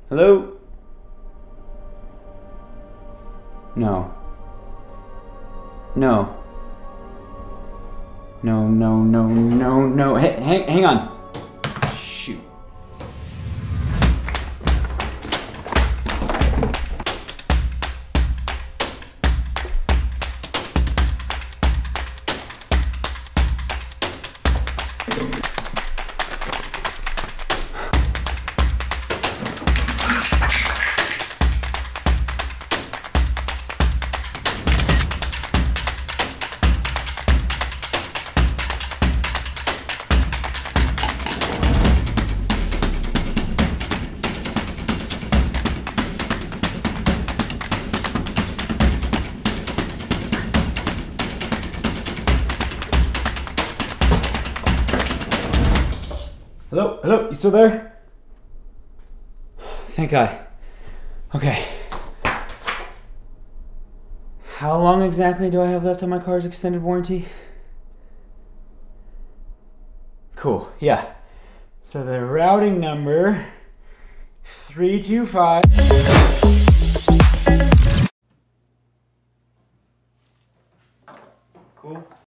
Hello? No. No. No, no, no, no, no. Hey, hang on. Shoot. Hello? Hello? You still there? Thank God. Okay. How long exactly do I have left on my car's extended warranty? Cool, yeah. So the routing number 325